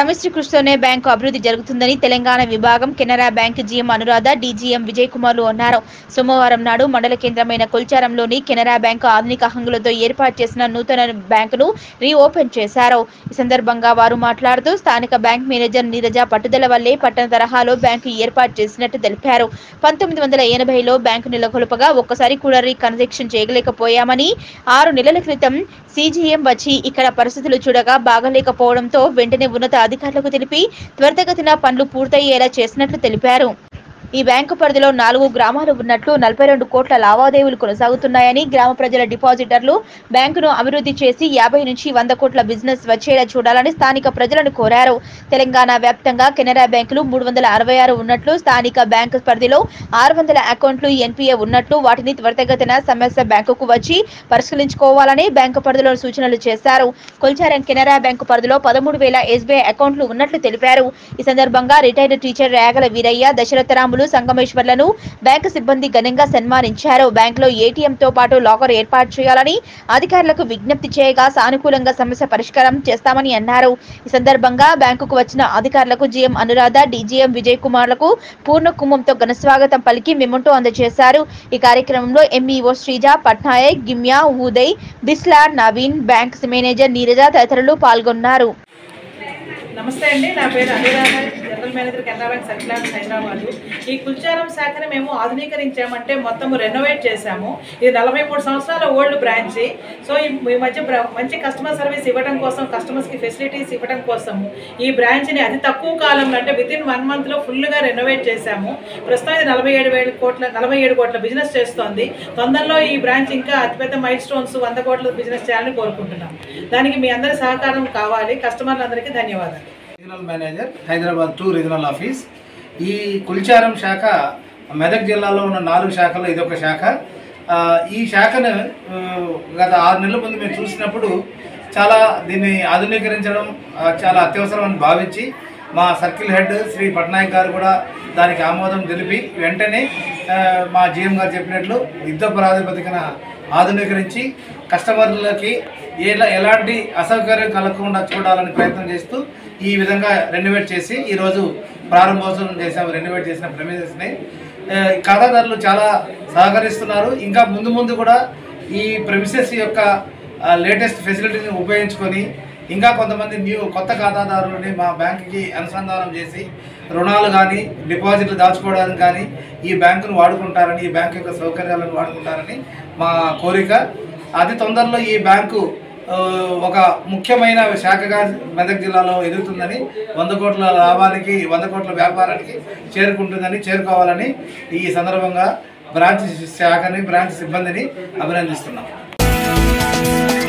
సమిష్టి కృషితోనే బ్యాంకు అభివృద్ధి జరుగుతుందని తెలంగాణ విభాగం Canara bank GM Anuradha, DGM Vijay కుమార్లు అన్నారు. సోమవారం నాడు మండల కేంద్రమైన కొల్చారంలోని కెనరా బ్యాంకు ఆధునిక హంగులతో ఏర్పాటు చేసిన నూతన బ్యాంకును రీఓపెన్ చేశారు. ఈ సందర్భంగా వారు మాట్లాడుతూ స్థానిక బ్యాంక్ మేనేజర్ నీరజ పట్టుదల వల్లే పట్టణ తరహాలో బ్యాంకు ఏర్పాటు చేసినట్టు తెలిపారు. 1980లో బ్యాంకు నెలకొల్పగా ఒక్కసారి కూడా రీకన్స్ట్రక్షన్ చేయలేకపోయామని, 6 నెలల క్రితం సీజీఎం వచ్చి ఇక్కడ పరిస్థితులు చూడగా బాగలేకపోవడంతో వెంటనే ఉన్నత అధికారులకు తెలిపి త్వరితగతిన పనులు పూర్తయ్యేలా చేసినట్లు తెలిపారు. ఈ బ్యాంకు పరిధిలో 4 గ్రామాలు ఉన్నట్లు, 42 కోట్ల లావాదేవీలు కొనసాగుతున్నాయని, గ్రామ ప్రజల డిపాజిటర్లు బ్యాంకును అభివృద్ధి చేసి 50 నుంచి 100 కోట్ల బిజినెస్ వచ్చేలా చూడాలని స్థానిక ప్రజలను కోరారు. తెలంగాణ వ్యాప్తంగా కెనరా బ్యాంకులు 366 ఉన్నట్లు, స్థానిక బ్యాంకు పరిధిలో 600 అకౌంట్లు ఎన్పీఏ ఉన్నట్లు, వాటిని త్వరితగతిన సమస్య బ్యాంకుకు వచ్చి పరిశీలించుకోవాలని బ్యాంకు పరిధిలో సూచనలు చేశారు. కొల్చారం కెనరా బ్యాంకు పరిధిలో 13,000 ఎస్బీఐ అకౌంట్లు ఉన్నట్లు తెలిపారు. ఈ సందర్భంగా రిటైర్డ్ టీచర్ రేగల వీరయ్య, దశరథరాములు, సంగమేశ్వర్లను బ్యాంకు సిబ్బంది ఘనంగా సన్మానించారు. బ్యాంకులో ఏటీఎంతో పాటు లాకర్ ఏర్పాటు చేయాలని అధికారులకు విజ్ఞప్తి చేయగా సానుకూలంగా సమస్య పరిష్కారం చేస్తామని అన్నారు. ఈ సందర్భంగా బ్యాంకుకు వచ్చిన అధికారులకు జీఎం అనురాధ, డీజీఎం విజయ్ కుమార్లకు పూర్ణ కుంభంతో ఘనస్వాగతం పలికి మెమోంటో అందజేశారు. ఈ కార్యక్రమంలో MEO Sreeja, Patnaik, Gimya, Uday, Bislar, Naveen, bank manager Neeraja తదితరులు పాల్గొన్నారు. నమస్తే అండి, నా పేరు Anuradha, general manager Canara bank circle Hyderabad. ఈ కుల్చారం శాఖని మేము ఆధునీకరించామంటే మొత్తం రెనోవేట్ చేశాము. ఇది 43 సంవత్సరాల ఓల్డ్ బ్రాంచ్. సో ఈ మధ్య మంచి కస్టమర్ సర్వీస్ ఇవ్వడం కోసం, కస్టమర్స్కి ఫెసిలిటీస్ ఇవ్వడం కోసం ఈ బ్రాంచ్ని అతి తక్కువ కాలంలో అంటే వితిన్ 1 మంత్లో ఫుల్గా రెనోవేట్ చేశాము. ప్రస్తుతం ఇది 47 కోట్ల బిజినెస్ చేస్తోంది. తొందరలో ఈ బ్రాంచ్ ఇంకా అతిపెద్ద మైల్ స్టోన్స్ 100 కోట్ల బిజినెస్ చేయాలని కోరుకుంటున్నాం. దానికి మీ అందరి సహకారం కావాలి. కస్టమర్లందరికీ ధన్యవాదాలు. Regional manager, Hyderabad 2 regional office. ఈ కుల్చారం శాఖ మెదక్ జిల్లాలో ఉన్న 4 శాఖల్లో ఇదొక శాఖ. ఈ శాఖను గత 6 నెలల ముందు మేము చూసినప్పుడు దీన్ని ఆధునీకరించడం చాలా అత్యవసరమని భావించి మా సర్కిల్ హెడ్ శ్రీ పట్నాయక్ గారు కూడా దానికి ఆమోదం తెలిపి వెంటనే మా జీఎం గారు చెప్పినట్లు యుద్ధ ప్రాతిపదికన ఆధునీకరించి కస్టమర్లకి ఎలాంటి అసౌకర్యం కలగకుండా చూడాలని ప్రయత్నం చేస్తూ ఈ విధంగా రెనోవేట్ చేసి ఈరోజు ప్రారంభోత్సవం చేసాము. రెనోవేట్ చేసిన ప్రెమిసెస్ని ఖాతాదారులు చాలా సహకరిస్తున్నారు. ఇంకా ముందు కూడా ఈ ప్రెమిసెస్ యొక్క లేటెస్ట్ ఫెసిలిటీని ఉపయోగించుకొని ఇంకా కొంతమంది కొత్త ఖాతాదారులని మా బ్యాంకుకి అనుసంధానం చేసి రుణాలు కానీ, డిపాజిట్లు దాచుకోవడానికి కానీ ఈ బ్యాంకును వాడుకుంటారని, ఈ బ్యాంకు యొక్క సౌకర్యాలను వాడుకుంటారని మా కోరిక. అతి తొందరలో ఈ బ్యాంకు ఒక ముఖ్యమైన శాఖగా మెదక్ జిల్లాలో ఎదుగుతుందని, 100 కోట్ల లాభానికి, 100 కోట్ల వ్యాపారానికి చేరుకోవాలని ఈ సందర్భంగా బ్రాంచ్ శాఖని, బ్రాంచ్ సిబ్బందిని అభినందిస్తున్నాం.